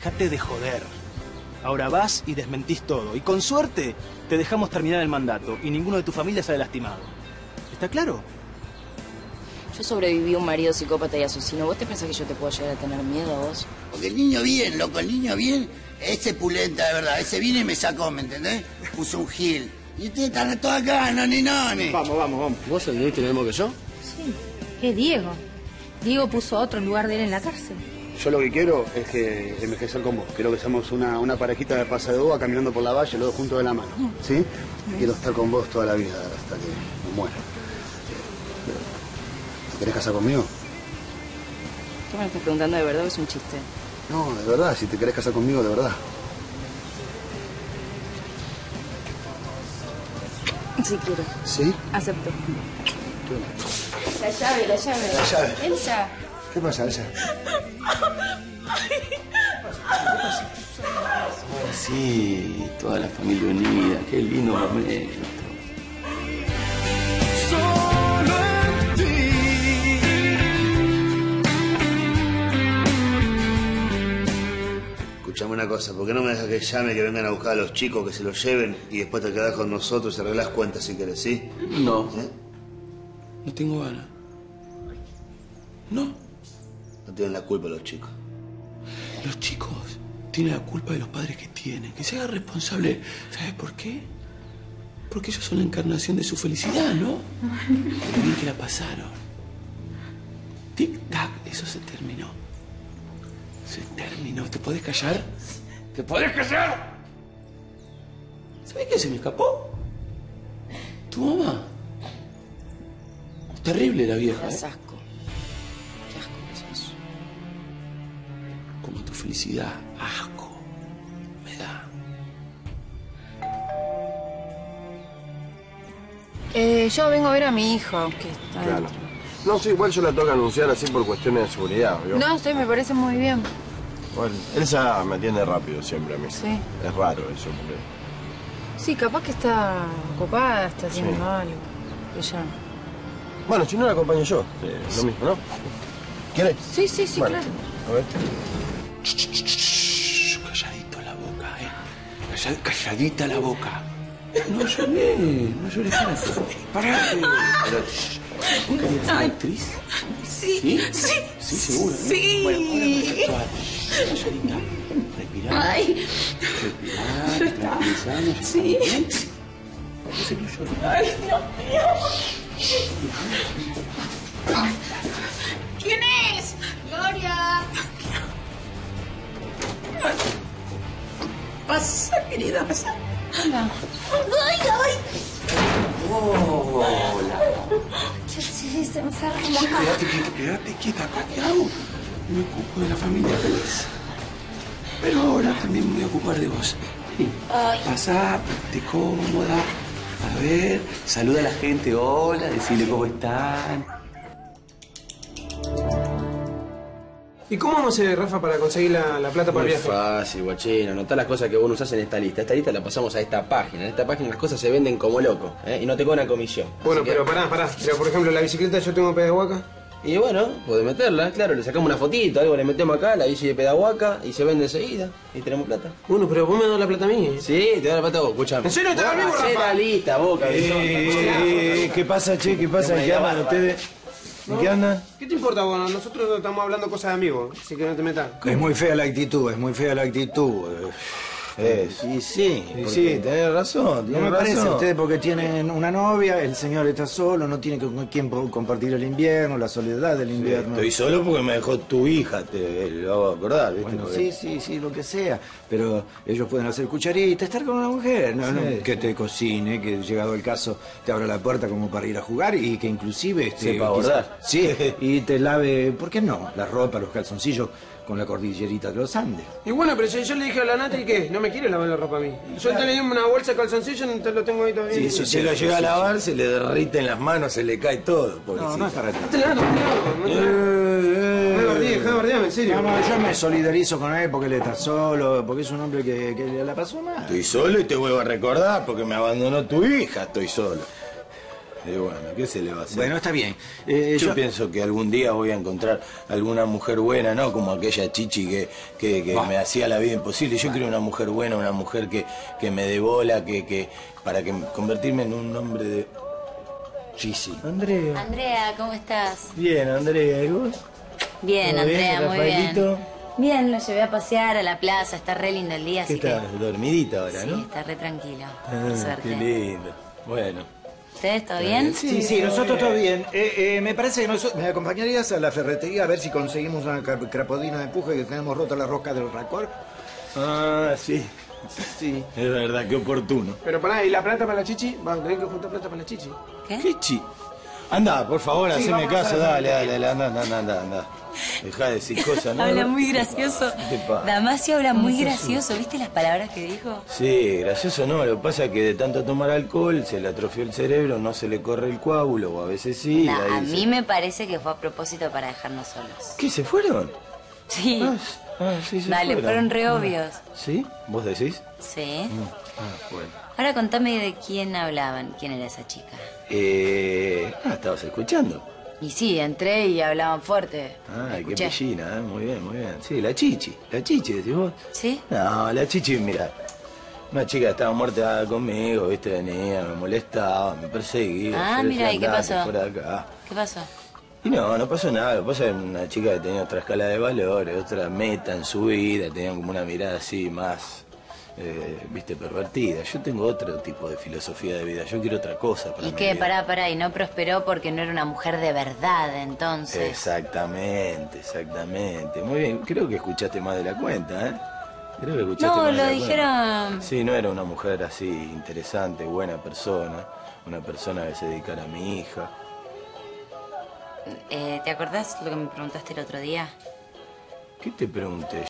Dejate de joder. Ahora vas y desmentís todo. Y con suerte te dejamos terminar el mandato y ninguno de tu familia sale lastimado. ¿Está claro? Yo sobreviví a un marido psicópata y asesino. ¿Vos te pensás que yo te puedo llegar a tener miedo a vos? Porque el niño bien, loco, el niño bien, ese pulenta de verdad. Ese viene y me sacó, ¿me entendés? Puso un gil. Y ustedes están todos acá, noni. Vamos. ¿Vos entendiste lo mismo que yo? Sí. ¿Qué Diego? Diego puso a otro en lugar de él en la cárcel. Yo lo que quiero es que envejecer con vos. Quiero que seamos una parejita de pasa de uva caminando por la valle, los dos juntos de la mano. ¿Sí? Quiero estar con vos toda la vida, hasta que me muera. ¿Te querés casar conmigo? ¿Qué me estás preguntando de verdad o es un chiste? No, de verdad, si te querés casar conmigo, de verdad. Sí quiero. ¿Sí? Acepto. La llave. La llave. Elsa. ¿Qué pasa, Elsa? Sí, toda la familia unida, qué lindo momento. Solo en ti. Escuchame una cosa, ¿por qué no me dejas que llame, que vengan a buscar a los chicos, que se los lleven y después te quedás con nosotros y arreglás cuentas si querés, ¿sí? No. No tengo ganas. No. No tienen la culpa los chicos. Los chicos tienen la culpa de los padres que tienen. Que se hagan responsables. ¿Sabes por qué? Porque ellos son la encarnación de su felicidad, ¿no? Lo bien que la pasaron. Tic-tac, eso se terminó. Se terminó. ¿Te podés callar? ¿Te podés callar? ¿Sabés quién se me escapó? Tu mamá. Terrible la vieja. Me das asco. Qué asco que sos. Como tu felicidad, asco me da. Yo vengo a ver a mi hijo, que está Claro. dentro. No, sí, igual yo la tengo que anunciar así por cuestiones de seguridad, ¿vio? No, sí, me parece muy bien. Bueno, Elsa me atiende rápido siempre a mí. Sí. Es raro eso, porque... Sí, capaz que está ocupada, está haciendo Sí. algo. Ella. Bueno, si no la acompaño yo, lo mismo, ¿no? ¿Quieres? Sí, Bueno, claro. A ver. Calladito la boca, calladita la boca. No llores tanto. Parate. ¿Vos querías ser actriz? Sí. Sí, seguro. Sí. Bueno, ahora calladita. Respirá. Ay. Respirá, tranquilizamos. Sí. Entonces no llores. Ay, Dios mío. ¿Quién es? Gloria. Pasa, querida, pasa. Hola. Ay. Hola. ¿Qué haces, enferma? Quédate quieta acá, ¿qué hago? Me ocupo de la familia feliz. Pero ahora también me voy a ocupar de vos. Vení. Pasá, ponte cómoda. A ver, saluda a la gente, hola, decile cómo están. ¿Y cómo vamos a hacer, Rafa, para conseguir la plata para el Muy viaje? fácil, guachín. Anotá las cosas que vos usás en esta lista. Esta lista la pasamos a esta página. En esta página las cosas se venden como locos, ¿eh? Y no te cobran comisión. Bueno, Así que- pero pará. Pero, por ejemplo, la bicicleta yo tengo Pedahuaca. Y bueno, podés meterla, claro. Le sacamos una fotito, algo le metemos acá, la bici de Pedahuaca y se vende enseguida. Y tenemos plata. Bueno, pero vos me das la plata a mí. Sí, te da la plata a vos, escuchame. ¿En serio te da Vos amigo, hacé Rafa? la lista, vos, cabezón. ¿Qué pasa, che? ¿Qué pasa? ¿En qué andan ustedes? ¿En qué andan? ¿Qué te importa, vos? Nosotros estamos hablando cosas de amigos, así que no te metas. Es muy fea la actitud, es muy fea la actitud. Y sí, Sí, tenés razón, no me parece. Ustedes porque tienen una novia, el señor está solo, no tiene con quién compartir el invierno, la soledad del invierno. Estoy solo porque me dejó tu hija, te lo hago acordar, ¿viste? Bueno, Porque- sí, lo que sea. Pero ellos pueden hacer cucharita, estar con una mujer, no, Sí. no, que te cocine, que llegado el caso te abra la puerta como para ir a jugar y que inclusive... Sepa bordar. Sí, y te lave, ¿por qué no? La ropa, los calzoncillos con la cordillerita de los Andes. Y bueno, pero si yo le dije a la Nata y ¿qué? No me quiere lavar la ropa a mí. Yo te le di una bolsa de calzoncilos y te lo tengo ahí todavía. Sí, eso Si lo llega a lavar, se le derriten las manos, se le cae todo, No, pobrecito. no es para ti. No te la dejá de bardearme, en serio. No, yo me solidarizo con él porque él está solo, porque es un hombre que la pasó mal. Estoy solo y te vuelvo a recordar porque me abandonó tu hija, estoy solo. Y bueno, ¿qué se le va a hacer? Bueno, está bien. Yo pienso que algún día voy a encontrar alguna mujer buena, ¿no? Como aquella chichi que me hacía la vida imposible. Yo quiero una mujer buena, una mujer que me dé bola, para convertirme en un hombre de... Chisi. Andrea. Andrea, ¿cómo estás? Bien, Andrea, ¿y vos? Bien, Andrea, muy bien. Rafaelito? Bien, lo llevé a pasear a la plaza, está re lindo el día, ¿Qué así que... estás? Dormidita ahora, ¿no? Sí, está re tranquilo, por Ah, suerte. qué lindo. Bueno. ¿Ustedes todo bien? Sí, nosotros todo bien. Me parece que me acompañarías a la ferretería a ver si conseguimos una crapodina de empuje que tenemos rota la rosca del racor. Ah, sí. Sí. Es verdad, qué oportuno. Pero pará, ¿y la plata para la chichi? Vamos a tener que juntar plata para la chichi. ¿Qué chi? Anda, por favor, Sí, haceme vamos a caso, hacer- dale, anda. Dejá de decir cosas, ¿no? Habla muy gracioso. ¿Qué te pasa? Damasio habla muy gracioso, ¿viste las palabras que dijo? Sí, gracioso no, lo que pasa es que de tanto tomar alcohol se le atrofió el cerebro, no se le corre el coágulo, o a veces sí. Nah, ahí a se- mí me parece que fue a propósito para dejarnos solos. ¿Qué, se fueron? Sí. Sí, se Dale, fueron re obvios. ¿Sí? ¿Vos decís? Sí. Bueno. Ahora contame de quién hablaban, quién era esa chica. ¿Estabas escuchando? Y sí, entré y hablaban fuerte. Ay, qué Escuché. pillina, muy bien. Sí, la chichi, decís vos. ¿Sí? No, la chichi, mira, una chica estaba muerta conmigo, viste, venía, me molestaba, me perseguía. Ah, yo le mira, decía, ¿y qué "Andate pasó? fuera de acá". ¿Qué pasó? Y no pasó nada, lo que pasa es que una chica que tenía otra escala de valores, otra meta en su vida, tenía como una mirada así más, viste, pervertida. Yo tengo otro tipo de filosofía de vida, yo quiero otra cosa para ¿Y mi qué? vida. Pará, y no prosperó porque no era una mujer de verdad, entonces. Exactamente. Muy bien, creo que escuchaste más de la cuenta, ¿eh? Creo que escuchaste No, más de lo la cuenta. dijeron... Sí, no era una mujer así interesante, buena persona, una persona que se dedicara a mi hija. ¿Te acordás lo que me preguntaste el otro día? ¿Qué te pregunté